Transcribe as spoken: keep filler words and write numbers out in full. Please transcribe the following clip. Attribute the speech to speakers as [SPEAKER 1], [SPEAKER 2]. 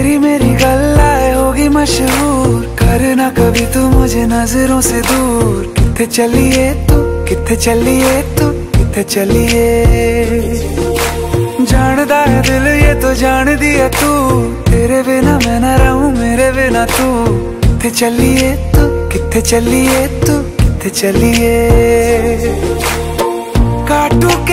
[SPEAKER 1] तेरी मेरी गल्लाए होगी मशहूर, करना कभी तू मुझे नजरों से दूर। किथे चलिए तू, किथे चलिए तू, किथे चलिए। जानदा है दिल ये तो जान दिया तू, तेरे बिना मैं ना रहूं मेरे बिना तू। किथे चलिए तू, किथे चलिए तू, किथे चलिए। काटू